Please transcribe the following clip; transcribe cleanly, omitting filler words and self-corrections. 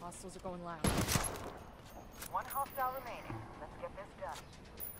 Hostiles are going loud. One hostile remaining. Let's get this done.